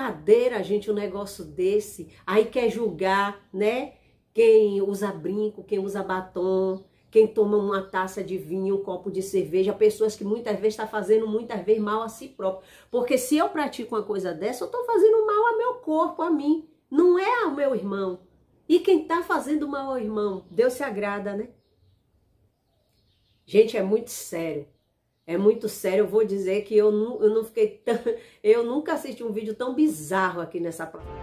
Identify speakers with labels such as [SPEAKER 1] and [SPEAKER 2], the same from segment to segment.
[SPEAKER 1] brincadeira, gente, um negócio desse. Aí quer julgar, né? Quem usa brinco, quem usa batom, quem toma uma taça de vinho, um copo de cerveja, pessoas que muitas vezes estão fazendo muitas vezes mal a si próprio. Porque se eu pratico uma coisa dessa, eu estou fazendo mal ao meu corpo, a mim. Não é ao meu irmão. E quem está fazendo mal ao irmão, Deus se agrada, né? Gente, é muito sério. É muito sério. Eu vou dizer que eu não fiquei tão... Eu nunca assisti um vídeo tão bizarro aqui nessa plataforma.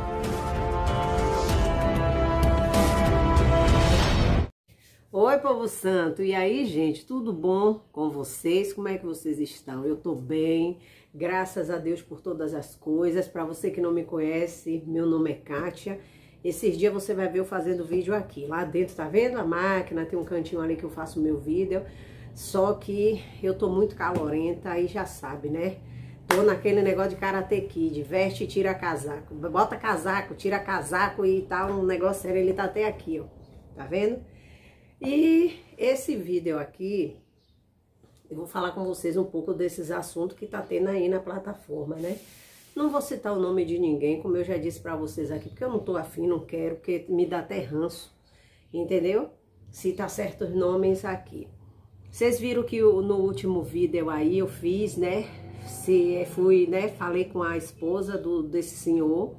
[SPEAKER 1] Oi, povo santo. E aí, gente, tudo bom com vocês? Como é que vocês estão? Eu tô bem, graças a Deus por todas as coisas. Para você que não me conhece, meu nome é Kátia. Esses dias você vai ver eu fazendo vídeo aqui. Lá dentro, tá vendo a máquina? Tem um cantinho ali que eu faço o meu vídeo. Só que eu tô muito calorenta, aí já sabe, né? Tô naquele negócio de Karate Kid. Veste e tira casaco. Bota casaco, tira casaco e tá um negócio sério. Ele tá até aqui, ó. Tá vendo? E esse vídeo aqui, eu vou falar com vocês um pouco desses assuntos que tá tendo aí na plataforma, né? Não vou citar o nome de ninguém, como eu já disse pra vocês aqui, porque eu não tô afim, não quero, porque me dá até ranço, entendeu? Cita certos nomes aqui. Vocês viram que no último vídeo aí eu fiz, né? Fui, né? Falei com a esposa desse senhor.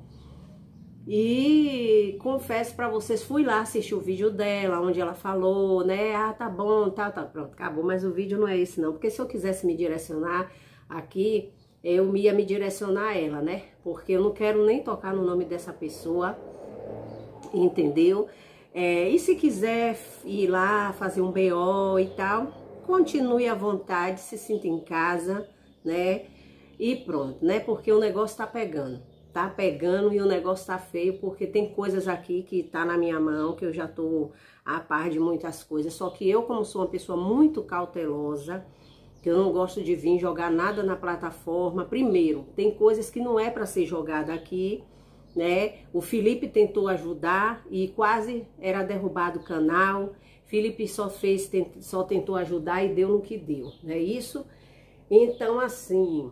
[SPEAKER 1] E confesso pra vocês, fui lá assistir o vídeo dela, onde ela falou, né? Ah, tá bom, tá, pronto, acabou. Mas o vídeo não é esse não, porque se eu quisesse me direcionar aqui, eu ia me direcionar a ela, né? Porque eu não quero nem tocar no nome dessa pessoa, entendeu? E se quiser ir lá fazer um BO e tal, continue à vontade, se sinta em casa, né? E pronto, né? Porque o negócio tá pegando. Tá pegando e o negócio tá feio, porque tem coisas aqui que tá na minha mão, que eu já tô a par de muitas coisas. Só que eu, como sou uma pessoa muito cautelosa, que eu não gosto de vir jogar nada na plataforma. Primeiro, tem coisas que não é para ser jogada aqui, né? O Felipe tentou ajudar e quase era derrubado o canal. Felipe só tentou ajudar e deu no que deu, não é isso? Então, assim,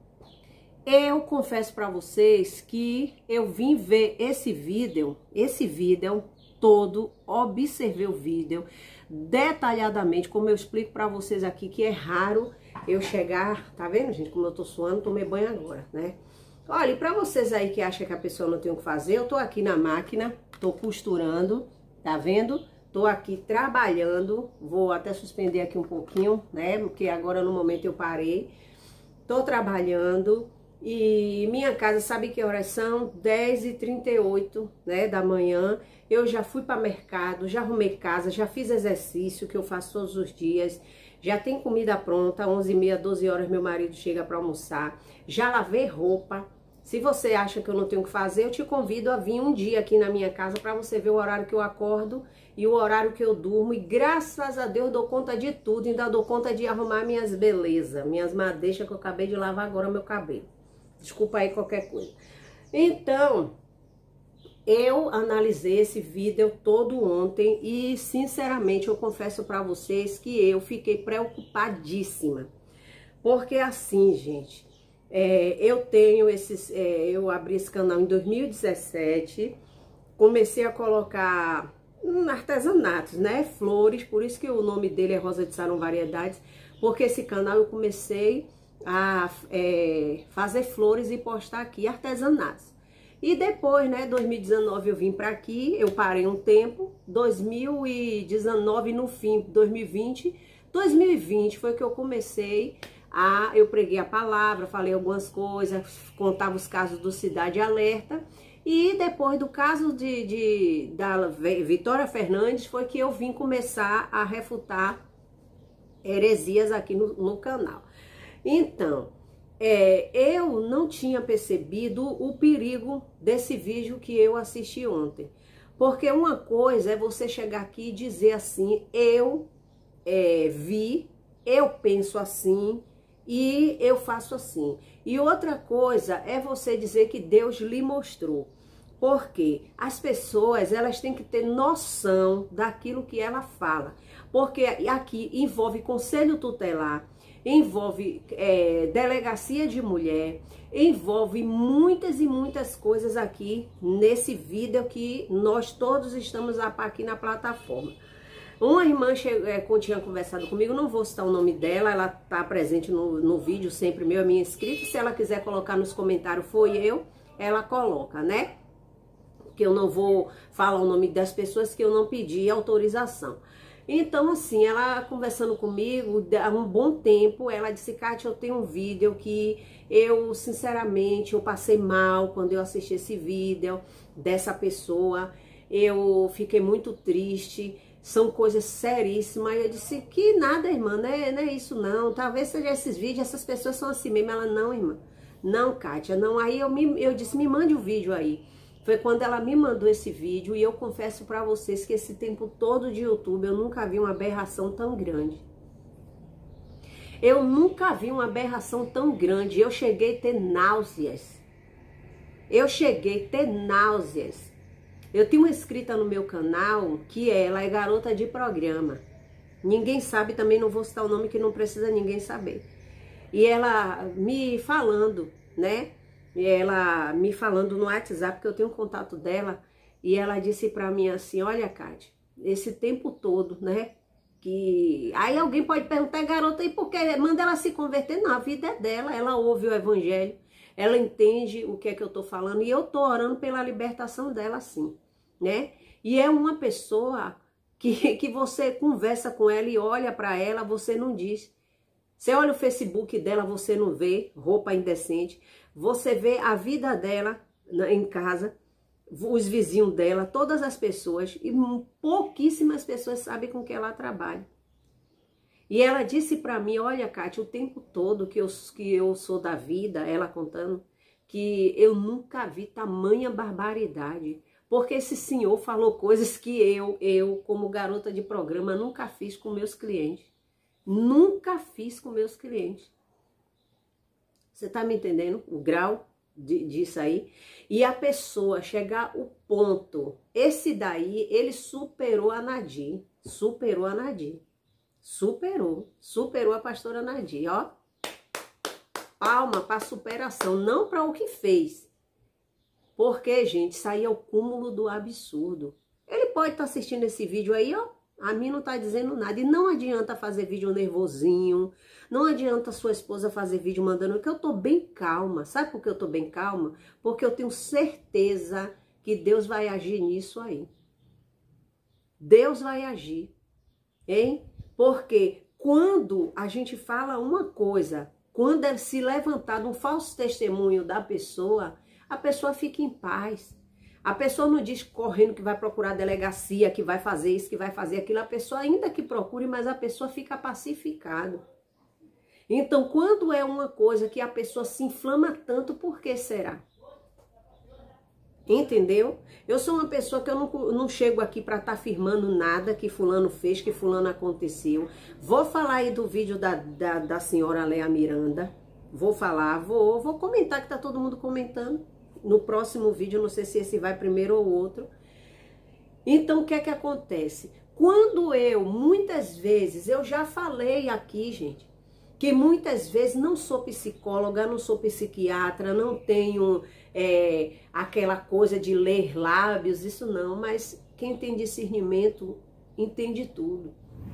[SPEAKER 1] eu confesso para vocês que eu vim ver esse vídeo todo, observei o vídeo detalhadamente, como eu explico para vocês aqui, que é raro eu chegar, tá vendo, gente, como eu tô suando, tomei banho agora, né? Olha, e para vocês aí que acham que a pessoa não tem o que fazer, eu tô aqui na máquina, tô costurando, tá vendo? Tô aqui trabalhando, vou até suspender aqui um pouquinho, né, porque agora no momento eu parei, tô trabalhando. E minha casa, sabe que horas são? 10h38, né, da manhã. Eu já fui para mercado, já arrumei casa, já fiz exercício, que eu faço todos os dias. Já tem comida pronta, 11h30, 12 horas meu marido chega para almoçar. Já lavei roupa. Se você acha que eu não tenho o que fazer, eu te convido a vir um dia aqui na minha casa para você ver o horário que eu acordo e o horário que eu durmo. E graças a Deus dou conta de tudo, ainda dou conta de arrumar minhas belezas, minhas madeixas que eu acabei de lavar agora meu cabelo. Desculpa aí qualquer coisa. Então, eu analisei esse vídeo todo ontem e, sinceramente, eu confesso pra vocês que eu fiquei preocupadíssima. Porque assim, gente, eu tenho eu abri esse canal em 2017, comecei a colocar artesanatos, né, flores, por isso que o nome dele é Rosa de Saron Variedades, porque esse canal eu comecei a fazer flores e postar aqui artesanatos. E depois, né, 2019 eu vim para aqui, eu parei um tempo, 2019 no fim, 2020 foi que eu comecei eu preguei a palavra, falei algumas coisas, contava os casos do Cidade Alerta, e depois do caso da Vitória Fernandes foi que eu vim começar a refutar heresias aqui no canal. Então, eu não tinha percebido o perigo desse vídeo que eu assisti ontem. Porque uma coisa é você chegar aqui e dizer assim, eu vi, eu penso assim e eu faço assim. E outra coisa é você dizer que Deus lhe mostrou. Porque as pessoas, elas têm que ter noção daquilo que ela fala. Porque aqui envolve conselho tutelar, envolve delegacia de mulher, envolve muitas e muitas coisas aqui nesse vídeo que nós todos estamos aqui na plataforma. Uma irmã tinha conversado comigo, não vou citar o nome dela, ela está presente no vídeo, sempre meu, é minha inscrita. Se ela quiser colocar nos comentários, foi eu, ela coloca, né? Que eu não vou falar o nome das pessoas que eu não pedi autorização. Então, assim, ela conversando comigo há um bom tempo, ela disse: Kátia, eu tenho um vídeo que eu, sinceramente, eu passei mal quando eu assisti esse vídeo dessa pessoa, eu fiquei muito triste, são coisas seríssimas. Eu disse: que nada, irmã, não é isso não, talvez seja esses vídeos, essas pessoas são assim mesmo. Ela: não, irmã, não, Kátia, não. Aí eu disse: me mande o vídeo aí. Foi quando ela me mandou esse vídeo e eu confesso pra vocês que esse tempo todo de YouTube eu nunca vi uma aberração tão grande. Eu nunca vi uma aberração tão grande. Eu cheguei a ter náuseas. Eu cheguei a ter náuseas. Eu tenho uma inscrita no meu canal que ela é garota de programa. Ninguém sabe, também não vou citar o nome que não precisa ninguém saber. E ela me falando, né? E ela me falando no WhatsApp, que eu tenho um contato dela, e ela disse pra mim assim: olha, Kátia, esse tempo todo, né, que... Aí alguém pode perguntar: garota, e por que? Manda ela se converter. Não, a vida é dela, ela ouve o evangelho, ela entende o que é que eu tô falando, e eu tô orando pela libertação dela, sim, né? E é uma pessoa que você conversa com ela e olha pra ela, você não diz. Você olha o Facebook dela, você não vê roupa indecente. Você vê a vida dela em casa, os vizinhos dela, todas as pessoas. E pouquíssimas pessoas sabem com que ela trabalha. E ela disse pra mim: olha, Kátia, o tempo todo que eu sou da vida, ela contando, que eu nunca vi tamanha barbaridade. Porque esse senhor falou coisas que eu como garota de programa, nunca fiz com meus clientes. Nunca fiz com meus clientes. Você tá me entendendo? O grau disso aí? E a pessoa chegar ao ponto, esse daí, ele superou a Nadir. Superou a Nadir. Superou a pastora Nadir, ó. Palma para superação, não para o que fez. Porque, gente, isso aí é o cúmulo do absurdo. Ele pode estar assistindo esse vídeo aí, ó. A mim não tá dizendo nada. E não adianta fazer vídeo nervosinho. Não adianta sua esposa fazer vídeo mandando, que eu tô bem calma. Sabe por que eu tô bem calma? Porque eu tenho certeza que Deus vai agir nisso aí. Deus vai agir. Hein? Porque quando a gente fala uma coisa, quando é se levantar um falso testemunho da pessoa, a pessoa fica em paz. A pessoa não diz correndo que vai procurar a delegacia, que vai fazer isso, que vai fazer aquilo. A pessoa ainda que procure, mas a pessoa fica pacificada. Então, quando é uma coisa que a pessoa se inflama tanto, por que será? Entendeu? Eu sou uma pessoa que eu não chego aqui para estar afirmando nada que fulano fez, que fulano aconteceu. Vou falar aí do vídeo da senhora Léa Miranda. Vou falar, vou comentar, que tá todo mundo comentando. No próximo vídeo, não sei se esse vai primeiro ou outro. Então, o que é que acontece? Quando muitas vezes, eu já falei aqui, gente, que muitas vezes não sou psicóloga, não sou psiquiatra, não tenho aquela coisa de ler lábios, isso não, mas quem tem discernimento entende tudo.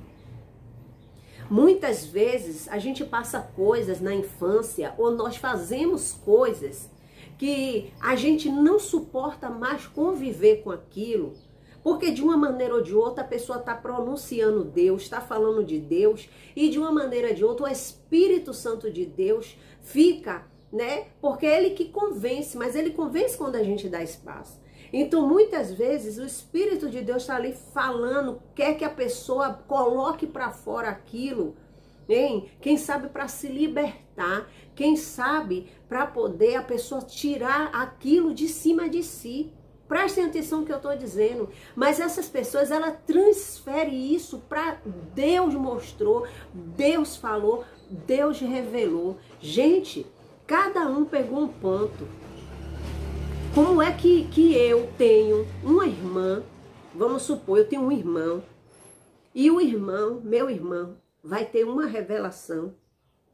[SPEAKER 1] Muitas vezes a gente passa coisas na infância, ou nós fazemos coisas que a gente não suporta mais conviver com aquilo, porque de uma maneira ou de outra a pessoa está pronunciando Deus, está falando de Deus, e de uma maneira ou de outra o Espírito Santo de Deus fica, né? Porque é ele que convence, mas ele convence quando a gente dá espaço. Então muitas vezes o Espírito de Deus está ali falando, quer que a pessoa coloque para fora aquilo, hein? Quem sabe para se libertar, quem sabe para poder a pessoa tirar aquilo de cima de si. Prestem atenção no que eu estou dizendo. Mas essas pessoas, ela transfere isso para Deus mostrou, Deus falou, Deus revelou. Gente, cada um pegou um ponto. Como é que eu tenho uma irmã, vamos supor, eu tenho um irmão, e o irmão, meu irmão, vai ter uma revelação,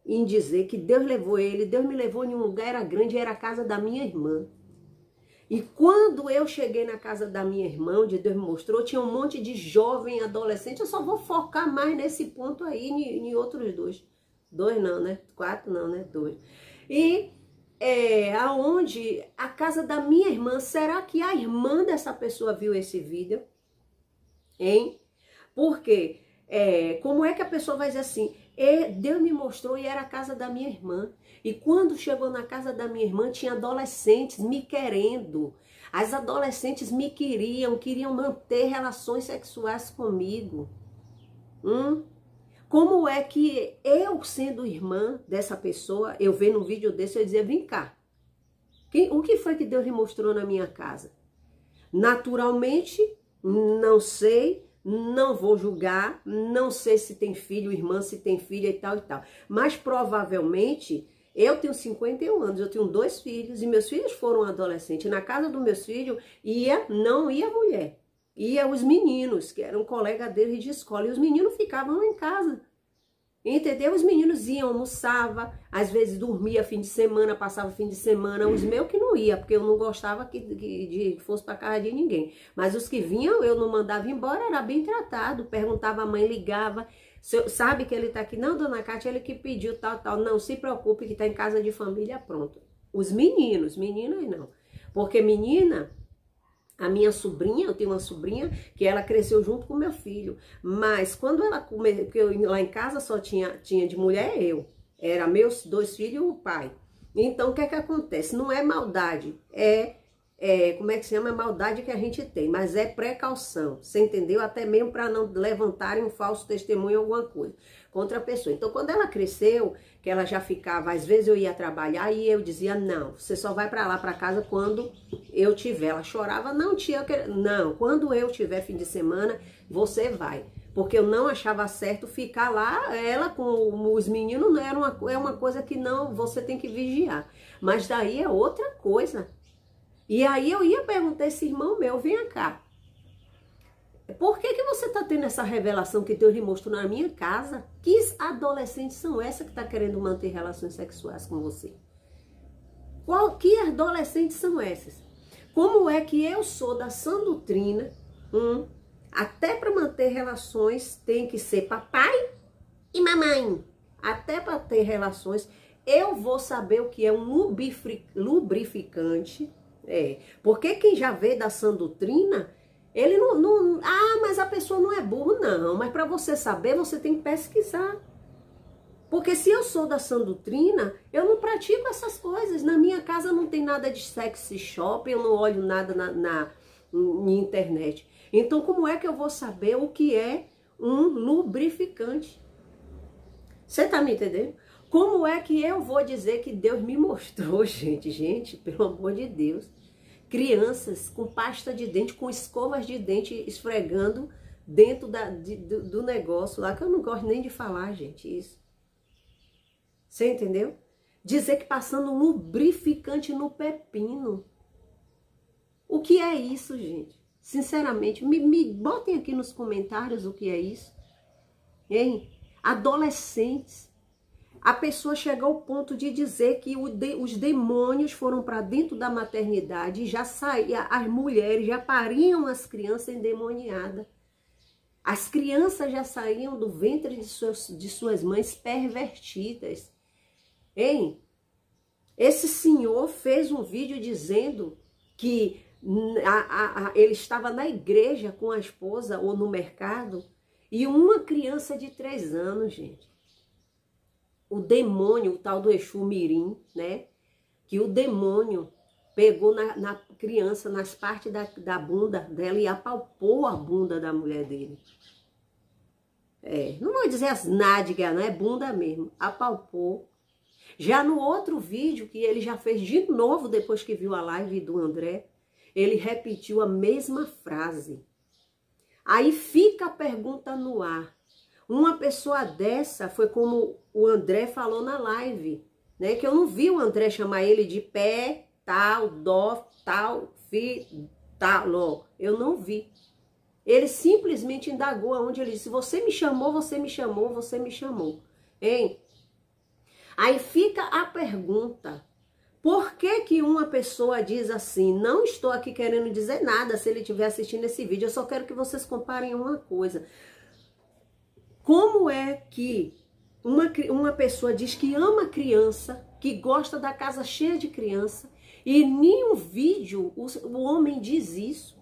[SPEAKER 1] em dizer que Deus levou ele, Deus me levou em um lugar, era grande, era a casa da minha irmã. E quando eu cheguei na casa da minha irmã, onde Deus me mostrou, tinha um monte de jovem, adolescente. Eu só vou focar mais nesse ponto aí, em outros dois. Dois não, né? 4 não, né? 2. E aonde a casa da minha irmã, será que a irmã dessa pessoa viu esse vídeo? Hein? Porque, como é que a pessoa vai dizer assim, Deus me mostrou e era a casa da minha irmã. E quando chegou na casa da minha irmã, tinha adolescentes me querendo. As adolescentes me queriam manter relações sexuais comigo. Como é que eu, sendo irmã dessa pessoa, eu vendo um vídeo desse, eu dizia, vem cá. O que foi que Deus lhe mostrou na minha casa? Naturalmente, não sei, não vou julgar, não sei se tem filho, irmã, se tem filha e tal e tal. Mas provavelmente, eu tenho 51 anos, eu tenho 2 filhos e meus filhos foram adolescentes. Na casa dos meus filhos, não ia mulher. Ia os meninos, que eram colegas deles de escola, e os meninos ficavam lá em casa. Entendeu? Os meninos iam, almoçavam, às vezes dormia fim de semana, passava fim de semana. Os meus que não ia, porque eu não gostava que fosse para casa de ninguém. Mas os que vinham, eu não mandava embora, era bem tratado. Perguntava, a mãe ligava, sabe que ele tá aqui? Não, dona Cátia, ele que pediu tal, tal. Não, se preocupe que tá em casa de família, pronto. Os meninos, meninas não. Porque menina... A minha sobrinha, eu tenho uma sobrinha que ela cresceu junto com meu filho. Mas quando ela comeu, porque lá em casa só tinha de mulher eu. Era meus 2 filhos e o pai. Então o que é que acontece? Não é maldade, como é que se chama? É maldade que a gente tem, mas é precaução. Você entendeu? Até mesmo para não levantarem um falso testemunho ou alguma coisa contra a pessoa. Então quando ela cresceu, que ela já ficava, às vezes eu ia trabalhar e eu dizia, não, você só vai para lá para casa quando eu tiver. Ela chorava, não, tia, não, quando eu tiver fim de semana, você vai. Porque eu não achava certo ficar lá, ela com os meninos, não era uma coisa que não, você tem que vigiar. Mas daí é outra coisa. E aí eu ia perguntar a esse irmão meu, vem cá. Por que você está tendo essa revelação que Deus lhe mostrou na minha casa? Que adolescentes são essas que estão querendo manter relações sexuais com você? Que adolescentes são essas? Como é que eu sou da sã doutrina, até para manter relações tem que ser papai e mamãe. Até para ter relações, eu vou saber o que é um lubrificante. Porque quem já veio da sã doutrina... Ele não... Ah, mas a pessoa não é burro, não. Mas para você saber, você tem que pesquisar. Porque se eu sou da sã doutrina, eu não pratico essas coisas. Na minha casa não tem nada de sexy shop, eu não olho nada na internet. Então, como é que eu vou saber o que é um lubrificante? Você tá me entendendo? Como é que eu vou dizer que Deus me mostrou, gente? Gente, pelo amor de Deus. Crianças com pasta de dente, com escovas de dente esfregando dentro do negócio lá, que eu não gosto nem de falar, gente, isso. Você entendeu? Dizer que passando um lubrificante no pepino. O que é isso, gente? Sinceramente, me botem aqui nos comentários o que é isso. Hein? Adolescentes. A pessoa chegou ao ponto de dizer que os demônios foram para dentro da maternidade e já saía, as mulheres já pariam as crianças endemoniadas. As crianças já saíam do ventre de suas mães pervertidas. Hein? Esse senhor fez um vídeo dizendo que ele estava na igreja com a esposa ou no mercado e uma criança de 3 anos, gente. O demônio, o tal do Exu Mirim, né? Que o demônio pegou na criança, nas partes da bunda dela e apalpou a bunda da mulher dele. Não vou dizer as nádegas, não é bunda mesmo. Apalpou. Já no outro vídeo que ele já fez de novo, depois que viu a live do André, ele repetiu a mesma frase. Aí fica a pergunta no ar. Uma pessoa dessa foi como o André falou na live, né? Que eu não vi o André chamar ele de pé, tal, dó, tal, fi, tal, ló. Eu não vi. Ele simplesmente indagou aonde ele disse, você me chamou, você me chamou, você me chamou. Hein? Aí fica a pergunta, por que que uma pessoa diz assim, não estou aqui querendo dizer nada se ele estiver assistindo esse vídeo, eu só quero que vocês comparem uma coisa. Como é que uma pessoa diz que ama criança, que gosta da casa cheia de criança, e em nenhum vídeo o homem diz isso?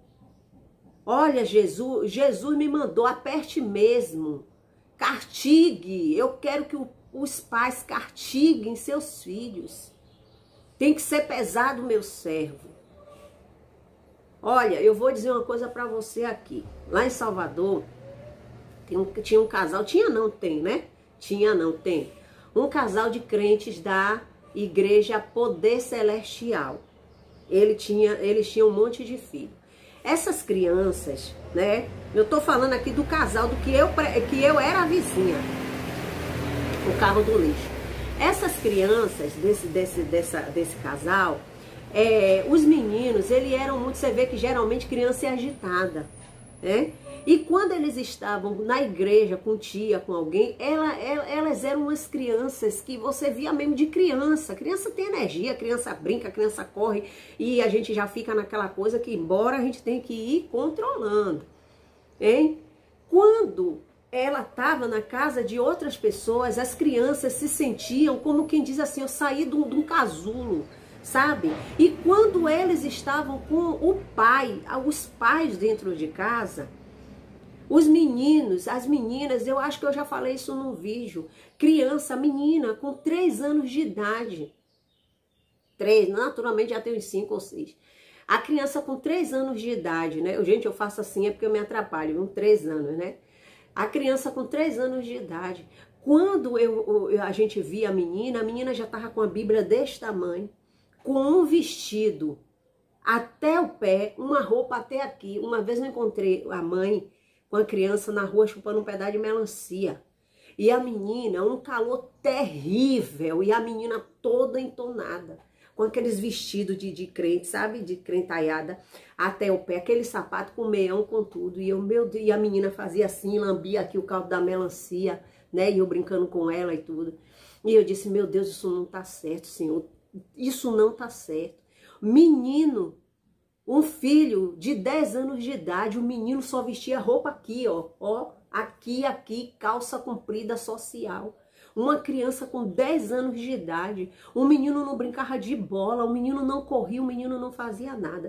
[SPEAKER 1] Olha, Jesus me mandou, aperte mesmo, castigue, eu quero que os pais castiguem seus filhos. Tem que ser pesado, meu servo. Olha, eu vou dizer uma coisa para você aqui. Lá em Salvador, tinha um casal, tinha não, tem, né? Tinha não, tem. Um casal de crentes da Igreja Poder Celestial. Eles tinham um monte de filhos. Essas crianças, né? Eu tô falando aqui do casal do que eu era a vizinha. O carro do lixo. Essas crianças desse casal, os meninos, eles eram muito, você vê que geralmente criança é agitada, né? E quando eles estavam na igreja com tia, com alguém, elas eram umas crianças que você via mesmo de criança. Criança tem energia, criança brinca, criança corre, e a gente já fica naquela coisa que embora a gente tem que ir controlando, hein? Quando ela estava na casa de outras pessoas, as crianças se sentiam como quem diz assim, eu saí de um casulo, sabe? E quando eles estavam com o pai, os pais dentro de casa, os meninos, as meninas, eu acho que eu já falei isso num vídeo, criança, menina com 3 anos de idade, 3, naturalmente já tem uns 5 ou 6, a criança com 3 anos de idade, né? Gente, eu faço assim é porque eu me atrapalho, 3 anos, né? A criança com 3 anos de idade. Quando a gente via a menina já estava com a Bíblia desse tamanho, com um vestido até o pé, uma roupa até aqui. Uma vez eu encontrei a mãe com a criança na rua chupando um pedaço de melancia. E a menina, um calor terrível, e a menina toda entonada, com aqueles vestidos de crente, sabe? De crentaiada até o pé, aquele sapato com meião, com tudo. E eu, meu Deus, e a menina fazia assim, lambia aqui o caldo da melancia, né? E eu brincando com ela e tudo. E eu disse, meu Deus, isso não tá certo, Senhor. Isso não tá certo. Menino, um filho de 10 anos de idade, o menino só vestia roupa aqui, ó, aqui, calça comprida social. Uma criança com 10 anos de idade, o menino não brincava de bola, o menino não corria, o menino não fazia nada.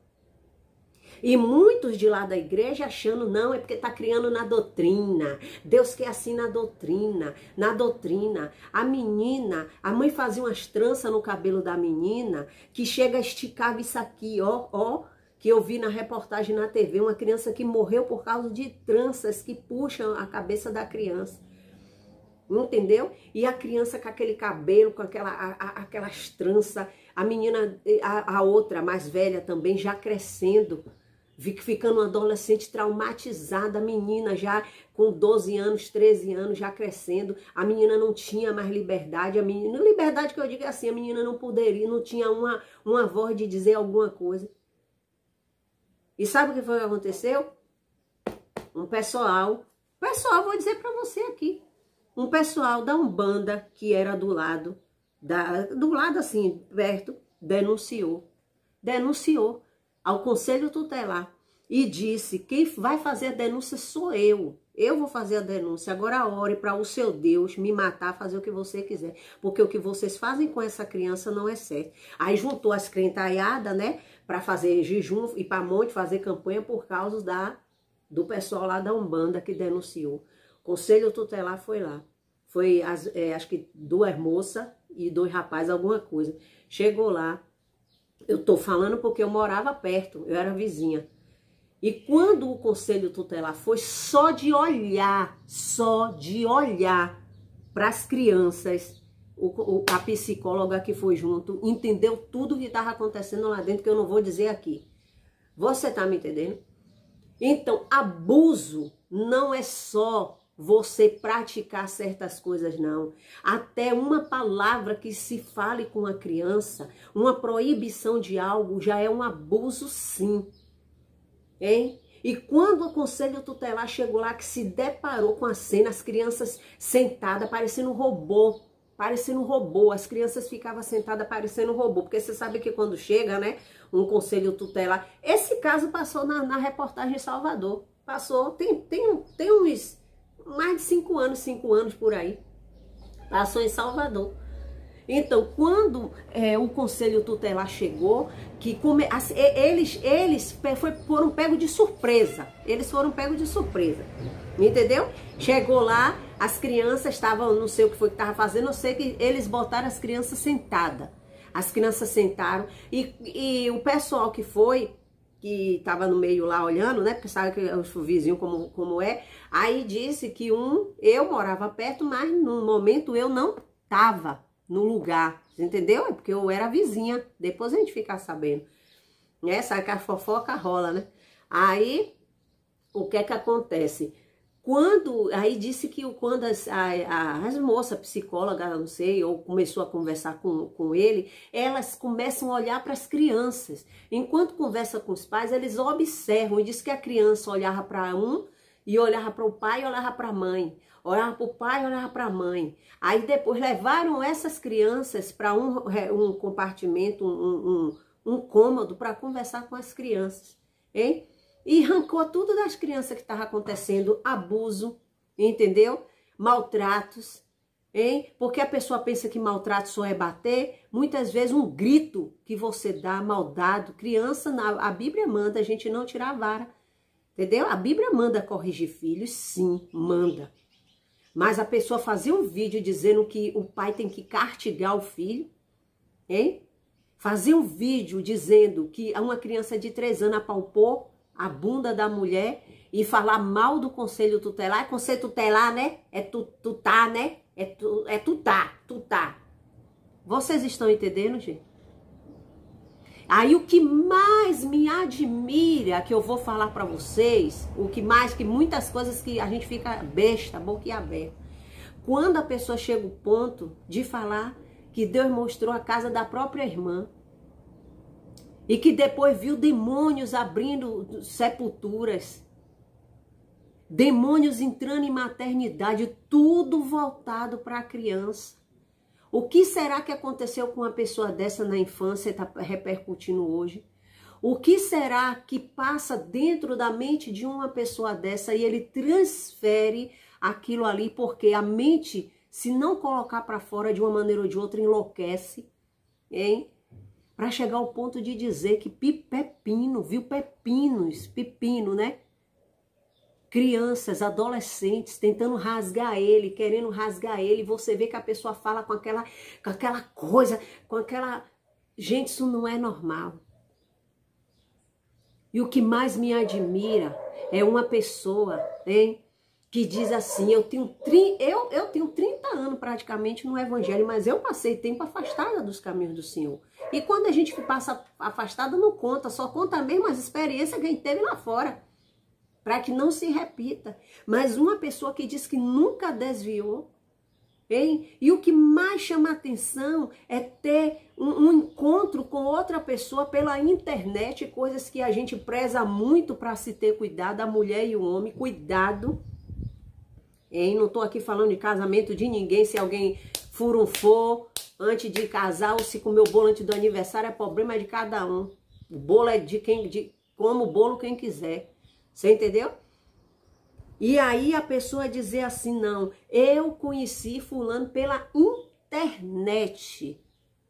[SPEAKER 1] E muitos de lá da igreja achando, não, é porque tá criando na doutrina. Deus quer assim na doutrina. A menina, a mãe fazia umas tranças no cabelo da menina, que chega a esticar isso aqui, ó, que eu vi na reportagem na TV, uma criança que morreu por causa de tranças que puxam a cabeça da criança. Entendeu? E a criança com aquele cabelo, com aquelas tranças, a menina, a outra mais velha também, já crescendo, ficando uma adolescente traumatizada, a menina já com 12 anos, 13 anos, já crescendo, a menina não tinha mais liberdade, liberdade que eu digo é assim, a menina não poderia, não tinha uma voz de dizer alguma coisa. E sabe o que foi que aconteceu? Um pessoal, vou dizer pra você aqui, um pessoal da Umbanda, que era do lado assim, perto, denunciou ao Conselho Tutelar e disse, quem vai fazer a denúncia sou eu vou fazer a denúncia, agora ore para o seu Deus me matar, fazer o que você quiser, porque o que vocês fazem com essa criança não é certo. Aí juntou as crentaiadas, né, para fazer jejum e para monte fazer campanha por causa do pessoal lá da Umbanda que denunciou. Conselho Tutelar foi lá. Foi, acho que 2 moças e 2 rapazes, alguma coisa. Chegou lá. Eu tô falando porque eu morava perto, eu era vizinha. E quando o Conselho Tutelar foi, só de olhar para as crianças, a psicóloga que foi junto, entendeu tudo o que estava acontecendo lá dentro, que eu não vou dizer aqui. Você tá me entendendo? Então, abuso não é só você praticar certas coisas, não. Até uma palavra que se fale com a criança, uma proibição de algo, já é um abuso, sim. Hein? E quando o Conselho Tutelar chegou lá, que se deparou com a cena, as crianças sentadas, parecendo um robô, parecendo um robô. As crianças ficavam sentadas parecendo um robô, porque você sabe que quando chega, né, um conselho tutelar, esse caso passou na reportagem em Salvador, passou, tem uns mais de 5 anos por aí, passou em Salvador. Então, quando o conselho tutelar chegou, que eles foram pegos de surpresa. Eles foram pegos de surpresa. Entendeu? Chegou lá, as crianças estavam, não sei o que foi que estava fazendo, eu sei que eles botaram as crianças sentadas. As crianças sentaram e o pessoal que estava no meio lá olhando, né? Porque sabe que o vizinho como é. Aí disse que eu morava perto, mas no momento eu não estava no lugar, entendeu? É porque eu era vizinha, depois a gente fica sabendo, né? Sabe que a fofoca rola, né? Aí, o que é que acontece? Aí disse que quando as moças, psicólogas, não sei, ou começou a conversar com ele, elas começam a olhar para as crianças. Enquanto conversa com os pais, eles observam, e diz que a criança olhava para e olhava para o pai e olhava para a mãe. Olhava para o pai e olhava para a mãe. Aí depois levaram essas crianças para um compartimento, um cômodo para conversar com as crianças, hein? E arrancou tudo das crianças que estava acontecendo, abuso, entendeu? Maltratos, hein? Porque a pessoa pensa que maltrato só é bater, muitas vezes um grito que você dá, maldado, criança, a Bíblia manda a gente não tirar a vara, entendeu? A Bíblia manda corrigir filhos, sim, manda. Mas a pessoa fazia um vídeo dizendo que o pai tem que castigar o filho, hein? Fazia um vídeo dizendo que uma criança de 3 anos apalpou a bunda da mulher e falar mal do conselho tutelar. É conselho tutelar, né? É tu tá, né? Tu tá. Vocês estão entendendo, gente? Aí o que mais me admira, que eu vou falar pra vocês, que muitas coisas que a gente fica besta, boca aberta. Quando a pessoa chega ao ponto de falar que Deus mostrou a casa da própria irmã, e que depois viu demônios abrindo sepulturas, demônios entrando em maternidade, tudo voltado para a criança. O que será que aconteceu com uma pessoa dessa na infância e está repercutindo hoje? O que será que passa dentro da mente de uma pessoa dessa e ele transfere aquilo ali, porque a mente, se não colocar para fora de uma maneira ou de outra, enlouquece, hein? Para chegar ao ponto de dizer que pepino, viu pepino, né? Crianças, adolescentes tentando rasgar ele, querendo rasgar ele, você vê que a pessoa fala com aquela coisa, Gente, isso não é normal. E o que mais me admira é uma pessoa, hein, que diz assim, eu tenho 30 anos praticamente no evangelho, mas eu passei tempo afastada dos caminhos do Senhor. E quando a gente passa afastada, não conta, só conta mesmo as experiências que a gente teve lá fora, para que não se repita. Mas uma pessoa que diz que nunca desviou, hein? E o que mais chama atenção é ter um encontro com outra pessoa pela internet, coisas que a gente preza muito para se ter cuidado, a mulher e o homem, cuidado. Hein? Não estou aqui falando de casamento de ninguém, se alguém furunfou antes de casar ou se comer o bolo antes do aniversário, é problema de cada um. O bolo é como o bolo quem quiser. Você entendeu? E aí a pessoa dizer assim, não, eu conheci fulano pela internet.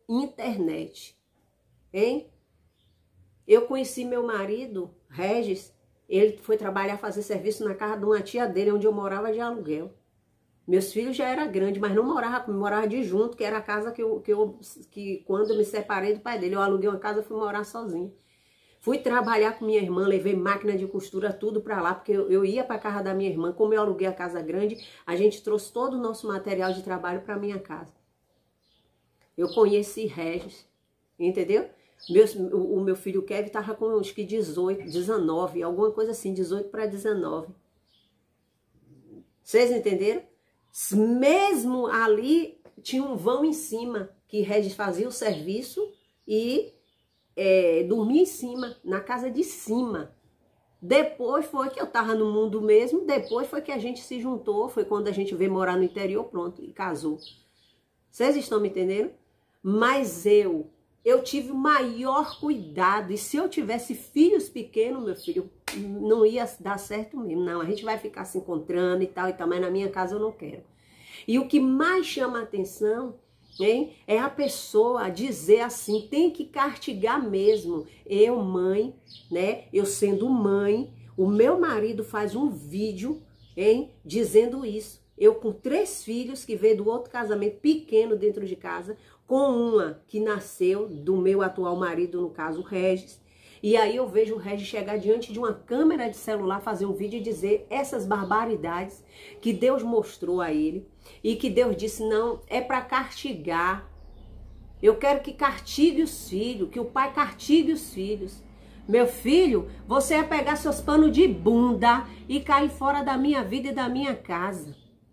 [SPEAKER 1] Hein? Eu conheci meu marido, Regis, ele foi trabalhar, fazer serviço na casa de uma tia dele, onde eu morava de aluguel. Meus filhos já eram grandes, mas não morava de junto, que era a casa que quando eu me separei do pai dele, eu aluguei uma casa e fui morar sozinha. Fui trabalhar com minha irmã, levei máquina de costura, tudo pra lá, porque eu ia pra casa da minha irmã. Como eu aluguei a casa grande, a gente trouxe todo o nosso material de trabalho pra minha casa. Eu conheci Regis, entendeu? O meu filho Kevin tava com acho que 18, 19, alguma coisa assim, 18 para 19. Vocês entenderam? Mesmo ali tinha um vão em cima, que Regis fazia o serviço e dormia em cima, na casa de cima. Depois foi que eu tava no mundo mesmo, depois foi que a gente se juntou, foi quando a gente veio morar no interior, pronto, e casou. Vocês estão me entendendo? Mas eu tive o maior cuidado. E se eu tivesse filhos pequenos, meu filho, não ia dar certo mesmo. Não, a gente vai ficar se encontrando e tal, mas na minha casa eu não quero. E o que mais chama a atenção, hein, é a pessoa dizer assim, tem que castigar mesmo. Eu, mãe, né, eu sendo mãe, o meu marido faz um vídeo, hein, dizendo isso. Eu com 3 filhos que veio do outro casamento pequeno dentro de casa, com uma que nasceu do meu atual marido, no caso o Regis. E aí eu vejo o Regis chegar diante de uma câmera de celular, fazer um vídeo e dizer essas barbaridades que Deus mostrou a ele. E que Deus disse, não, é para castigar. Eu quero que castigue os filhos, que o pai castigue os filhos. Meu filho, você ia pegar seus panos de bunda e cair fora da minha vida e da minha casa.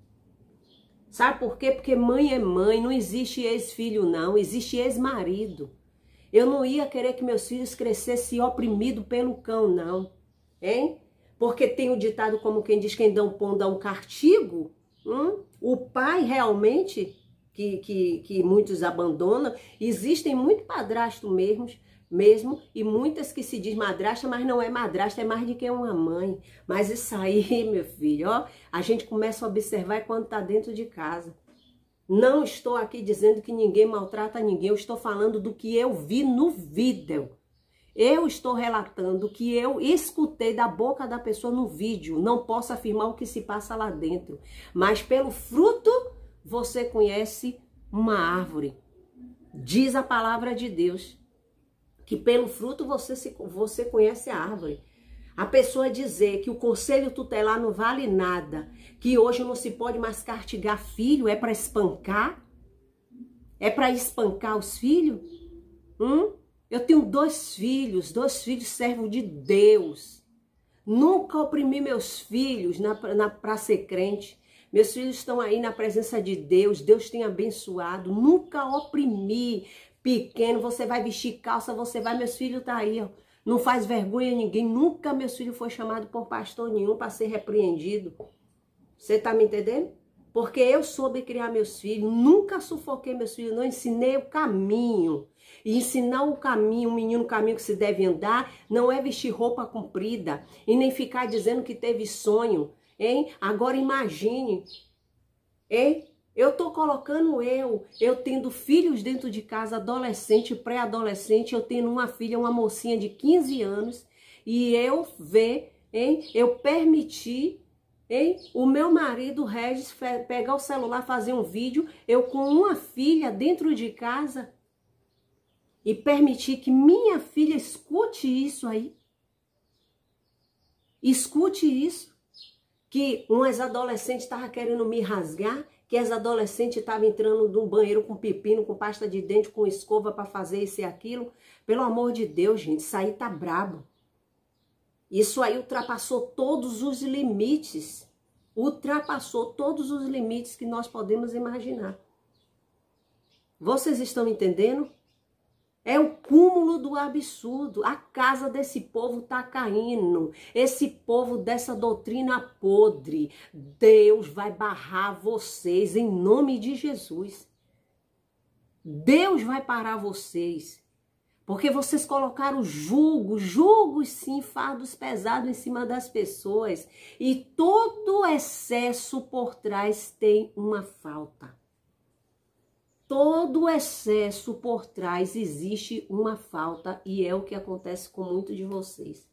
[SPEAKER 1] Sabe por quê? Porque mãe é mãe, não existe ex-filho não, existe ex-marido. Eu não ia querer que meus filhos crescessem oprimidos pelo cão, não. Hein? Porque tem o ditado como quem diz, quem dá um pão dá um castigo. O pai realmente, que muitos abandonam, existem muito padrasto mesmo, e muitas que se diz madrasta, mas não é madrasta, é mais de que uma mãe. Mas isso aí, meu filho, ó, a gente começa a observar quando tá dentro de casa. Não estou aqui dizendo que ninguém maltrata ninguém, eu estou falando do que eu vi no vídeo. Eu estou relatando o que eu escutei da boca da pessoa no vídeo. Não posso afirmar o que se passa lá dentro. Mas pelo fruto você conhece uma árvore. Diz a palavra de Deus que pelo fruto você conhece a árvore. A pessoa dizer que o conselho tutelar não vale nada, que hoje não se pode mais castigar filho, é para espancar? É para espancar os filhos? Eu tenho 2 filhos servos de Deus. Nunca oprimi meus filhos para ser crente. Meus filhos estão aí na presença de Deus, Deus tem abençoado. Nunca oprimi. Pequeno, você vai vestir calça, você vai, meus filhos tá aí, ó. Não faz vergonha a ninguém. Nunca meus filhos foi chamado por pastor nenhum para ser repreendido. Você tá me entendendo? Porque eu soube criar meus filhos, nunca sufoquei meus filhos, não ensinei o caminho. E ensinar o caminho, o menino o caminho que se deve andar, não é vestir roupa comprida e nem ficar dizendo que teve sonho, hein? Agora imagine, hein? Eu tô colocando eu tendo filhos dentro de casa, adolescente, pré-adolescente, eu tendo uma filha, uma mocinha de 15 anos, e eu eu permiti, o meu marido, Regis, pegar o celular, fazer um vídeo, eu com uma filha dentro de casa, e permitir que minha filha escute isso aí. Escute isso. Que umas adolescentes estavam querendo me rasgar, que as adolescentes estavam entrando no banheiro com pepino, com pasta de dente, com escova para fazer isso e aquilo. Pelo amor de Deus, gente, isso aí tá brabo. Isso aí ultrapassou todos os limites. Ultrapassou todos os limites que nós podemos imaginar. Vocês estão entendendo? É o cúmulo do absurdo. A casa desse povo tá caindo. Esse povo dessa doutrina podre. Deus vai barrar vocês em nome de Jesus. Deus vai parar vocês. Porque vocês colocaram julgos sim, fardos pesados em cima das pessoas. E todo excesso por trás tem uma falta. Todo excesso por trás existe uma falta e é o que acontece com muitos de vocês.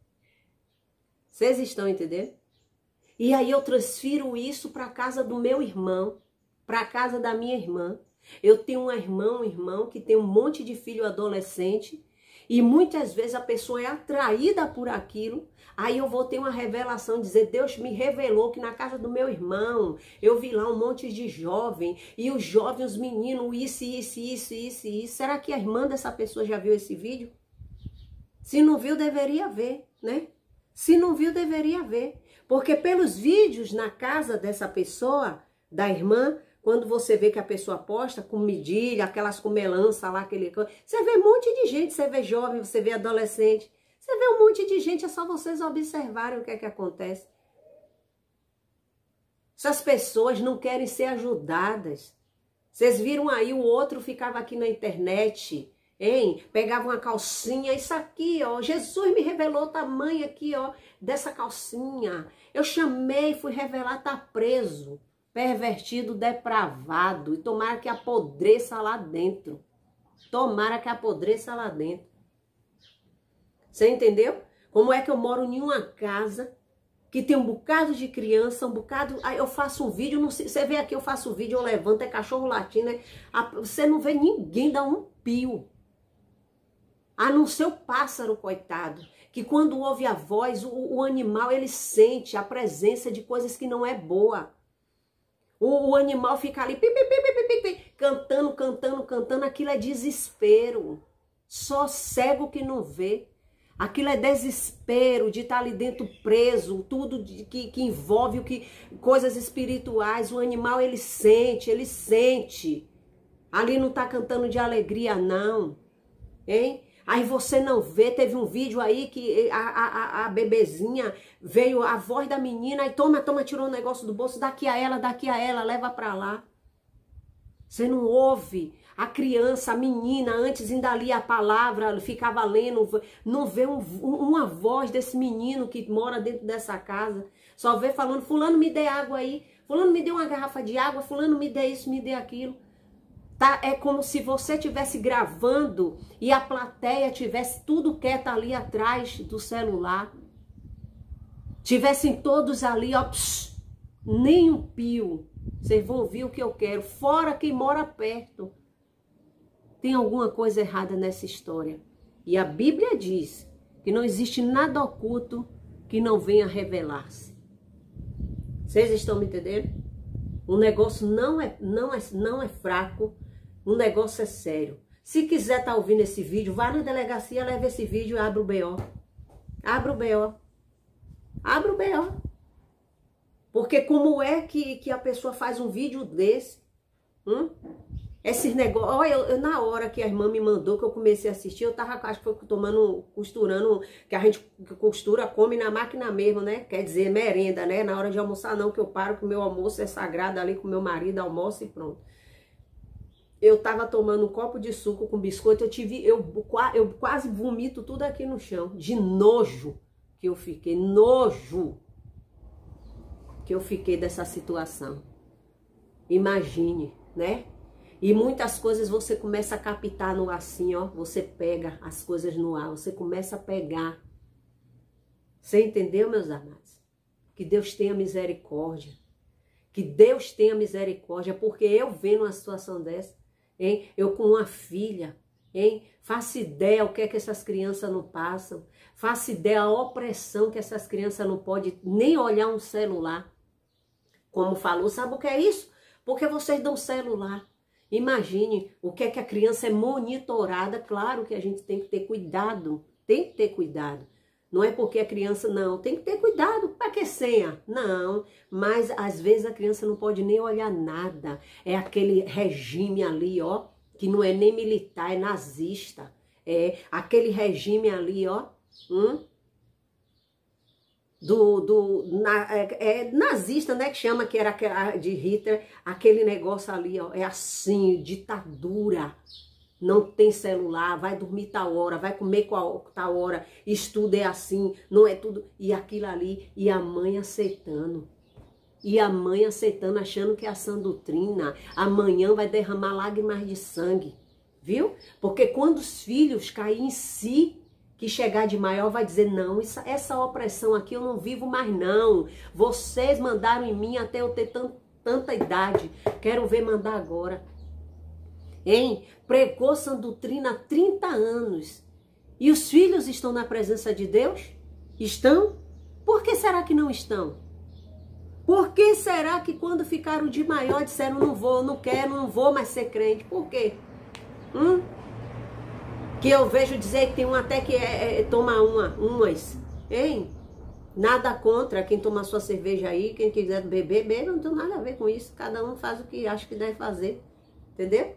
[SPEAKER 1] Vocês estão entendendo? E aí eu transfiro isso para a casa do meu irmão, para a casa da minha irmã. Eu tenho uma irmã, um irmão que tem um monte de filho adolescente e muitas vezes a pessoa é atraída por aquilo. Aí eu vou ter uma revelação, dizer, Deus me revelou que na casa do meu irmão, eu vi lá um monte de jovem, e os jovens, os meninos, isso. Será que a irmã dessa pessoa já viu esse vídeo? Se não viu, deveria ver, né? Se não viu, deveria ver. Porque pelos vídeos na casa dessa pessoa, da irmã, quando você vê que a pessoa posta com medilha, aquelas com melança lá, você vê um monte de gente, você vê jovem, você vê adolescente. Você vê um monte de gente, é só vocês observarem o que é que acontece. Essas pessoas não querem ser ajudadas. Vocês viram aí, o outro ficava aqui na internet, hein? Pegava uma calcinha, isso aqui, ó, Jesus me revelou o tamanho aqui, ó, dessa calcinha. Eu chamei, fui revelar, tá preso, pervertido, depravado, e tomara que apodreça lá dentro. Tomara que apodreça lá dentro. Você entendeu? Como é que eu moro em uma casa que tem um bocado de criança, um bocado... Aí eu faço um vídeo, não sei, você vê aqui, eu faço um vídeo, eu levanto, é cachorro latindo, você não vê ninguém dar um pio. A não ser o pássaro, coitado, que quando ouve a voz, o animal, ele sente a presença de coisas que não é boa. O animal fica ali, cantando, cantando, cantando, aquilo é desespero. Só cego que não vê. Aquilo é desespero de estar ali dentro preso, tudo que envolve coisas espirituais. O animal, ele sente, ele sente. Ali não está cantando de alegria, não. Hein? Aí você não vê, teve um vídeo aí que a bebezinha veio, a voz da menina, aí toma, tirou um negócio do bolso, daqui a ela, leva pra lá. Você não ouve. A criança, a menina, antes ainda lia a palavra, ficava lendo, não vê uma voz desse menino que mora dentro dessa casa. Só vê falando, fulano me dê água aí, fulano me dê uma garrafa de água, fulano me dê isso, me dê aquilo. Tá? É como se você estivesse gravando e a plateia tivesse tudo quieto ali atrás do celular. Tivessem todos ali, ó, nem um pio. Vocês vão ouvir o que eu quero, fora quem mora perto. Tem alguma coisa errada nessa história. E a Bíblia diz que não existe nada oculto que não venha revelar-se. Vocês estão me entendendo? O negócio não é fraco, o negócio é sério. Se quiser estar ouvindo esse vídeo, vá na delegacia, leve esse vídeo e abra o BO. Abra o BO. Abra o BO. Porque como é que a pessoa faz um vídeo desse? Esses negócios, olha, na hora que a irmã me mandou, que eu comecei a assistir, eu tava, acho que foi costurando, que a gente costura, come na máquina mesmo, né? Quer dizer, merenda, né? Na hora de almoçar não, que eu paro, que o meu almoço é sagrado ali com o meu marido, almoço e pronto. Eu tava tomando um copo de suco com biscoito, eu quase vomito tudo aqui no chão, de nojo que eu fiquei, nojo que eu fiquei dessa situação. Imagine, né? E muitas coisas você começa a captar no ar assim, ó. Você pega as coisas no ar, você começa a pegar. Você entendeu, meus amados? Que Deus tenha misericórdia. Que Deus tenha misericórdia, porque eu vendo uma situação dessa, hein? Eu com uma filha, hein? Faço ideia o que é que essas crianças não passam. Faço ideia a opressão que essas crianças não podem nem olhar um celular. Como falou, sabe o que é isso? Porque vocês dão celular. Imagine o que é que a criança é monitorada. Claro que a gente tem que ter cuidado. Tem que ter cuidado. Não é porque a criança, não. Tem que ter cuidado. Para que senha? Não. Mas às vezes a criança não pode nem olhar nada. É aquele regime ali, ó. Que não é nem militar, é nazista. É aquele regime ali, ó. Nazista, né, que chama, que era de Hitler, aquele negócio ali, ó, é assim, ditadura, não tem celular, vai dormir tal hora, vai comer tal hora, estudo é assim, não é tudo, e aquilo ali, e a mãe aceitando, achando que é a sã doutrina, amanhã vai derramar lágrimas de sangue, viu? Porque quando os filhos caírem em si, que chegar de maior vai dizer, não, essa opressão aqui eu não vivo mais não. Vocês mandaram em mim até eu ter tanta idade. Quero ver mandar agora. Hein? Pregou sã doutrina há 30 anos. E os filhos estão na presença de Deus? Estão? Por que será que não estão? Por que será que quando ficaram de maior disseram, não vou, não quero, não vou mais ser crente? Por quê? Que eu vejo dizer que tem um até que toma umas, hein? Nada contra quem toma sua cerveja aí, quem quiser beber, bebe, não tem nada a ver com isso. Cada um faz o que acha que deve fazer, entendeu?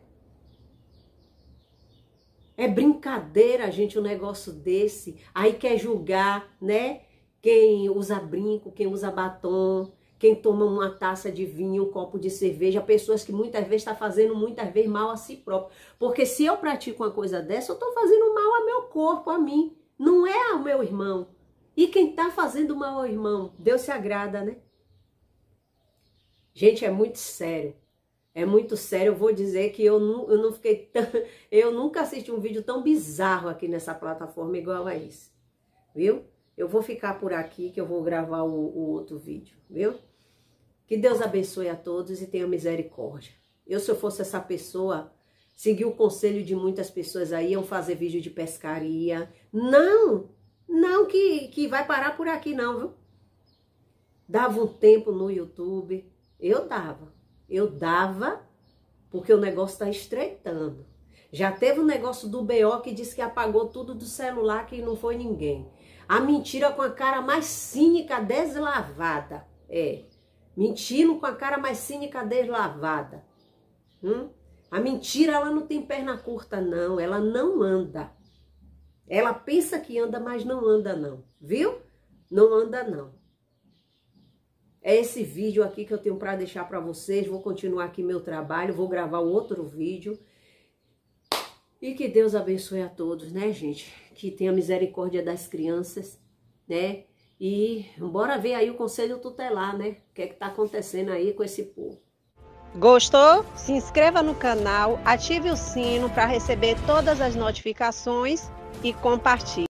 [SPEAKER 1] É brincadeira, gente, um negócio desse. Aí quer julgar, né? Quem usa brinco, quem usa batom, quem toma uma taça de vinho, um copo de cerveja, pessoas que muitas vezes estão fazendo muitas vezes mal a si próprio. Porque se eu pratico uma coisa dessa, eu estou fazendo mal ao meu corpo, a mim. Não é ao meu irmão. E quem está fazendo mal ao irmão, Deus se agrada, né? Gente, é muito sério. É muito sério. Eu vou dizer que eu não fiquei tão... Eu nunca assisti um vídeo tão bizarro aqui nessa plataforma igual a esse. Viu? Eu vou ficar por aqui que eu vou gravar o outro vídeo, viu? Que Deus abençoe a todos e tenha misericórdia. Se eu fosse essa pessoa, seguir o conselho de muitas pessoas aí, iam fazer vídeo de pescaria. Não que vai parar por aqui não, viu? Dava um tempo no YouTube, eu dava, porque o negócio tá estreitando. Já teve um negócio do BO que disse que apagou tudo do celular, que não foi ninguém. A mentira com a cara mais cínica deslavada. Mentindo com a cara mais cínica deslavada. A mentira, ela não tem perna curta, não. Ela não anda. Ela pensa que anda, mas não anda, não. Viu? Não anda, não. É esse vídeo aqui que eu tenho para deixar para vocês. Vou continuar aqui meu trabalho. Vou gravar outro vídeo. E que Deus abençoe a todos, né, gente? Que tenha misericórdia das crianças, né? E bora ver aí o conselho tutelar, né? O que é que tá acontecendo aí com esse povo.
[SPEAKER 2] Gostou? Se inscreva no canal, ative o sino para receber todas as notificações e compartilhe.